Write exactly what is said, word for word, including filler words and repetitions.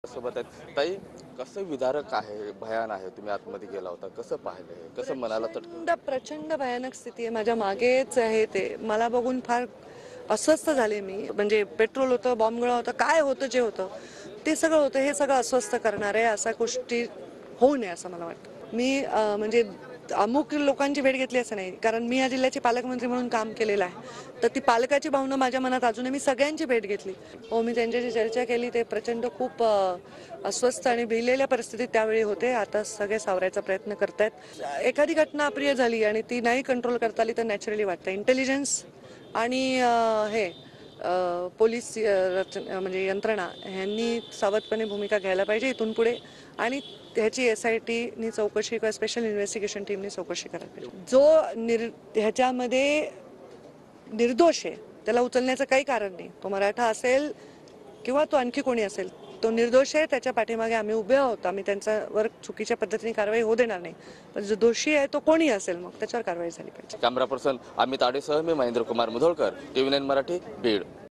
सोबत आहेत ताई. कसं विदारक आहे, भयान आहे. तुम्ही आतमध्ये गेला होता, कसं पाहिलंय, कसं मनाला तट प्रचंड प्रचंड भयानक स्थिती आहे. माझ्या मागेच आहे ते. मला बघून फार अस्वस्थ झाले मी. म्हणजे पेट्रोल होतं, बॉम्बगोळा होता, काय होतं जे होतं ते सगळं होतं. हे सगळं अस्वस्थ करणार आहे अशा गोष्टी होऊ नये असं मला वाटतं. मी अं, म्हणजे अमुक लोकांची भेट घेतली असं नाही, कारण मी या जिल्ह्याचे पालकमंत्री म्हणून काम केलेलं आहे. तर ती पालकाची भावना माझ्या मनात अजूनही. मी सगळ्यांची भेट घेतली. हो, मी त्यांच्याशी चर्चा केली. ते प्रचंड खूप अं, अस्वस्थ आणि भिलेल्या परिस्थितीत त्यावेळी होते. आता सगळे सावरायचा प्रयत्न करतायत. एखादी घटना अप्रिय झाली आणि ती नाही कंट्रोल करता आली तर नॅचरली वाटतं. इंटेलिजन्स आणि अं, हे अं, पोलीस अं, रचन म्हणजे यंत्रणा ह्यांनी सावधपणे भूमिका घ्यायला पाहिजे इथून पुढे. आणि ह्याची एस आय टीनी चौकशी किंवा स्पेशल इन्व्हेस्टिगेशन टीमनी चौकशी करायला पाहिजे. जो निर ह्याच्यामध्ये निर्दोष आहे त्याला उचलण्याचं काही कारण नाही. तो मराठा असेल किंवा तो आणखी कोणी असेल, तो निर्दोष आहे. त्याच्या पाठीमागे आम्ही उभे आहोत. आम्ही त्यांच्यावर चुकीच्या पद्धतीने कारवाई होऊ देणार नाही. पण जो दोषी आहे तो कोणी असेल मग त्याच्यावर कारवाई झाली पाहिजे. कॅमेरा पर्सन अमित आडेसह मी महेंद्र कुमार मुधोळकर, टीव्ही नाईन मराठी, बीड.